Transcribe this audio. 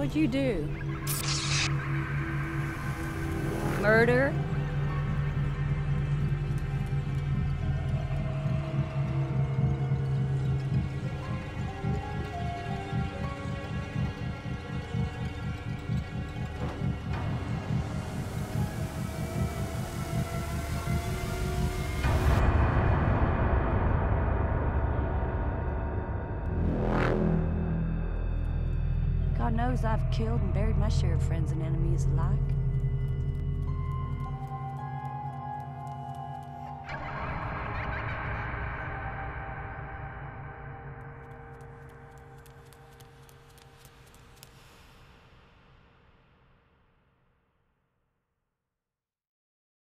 What'd you do? Murder? God knows I've killed and buried my share of friends and enemies alike.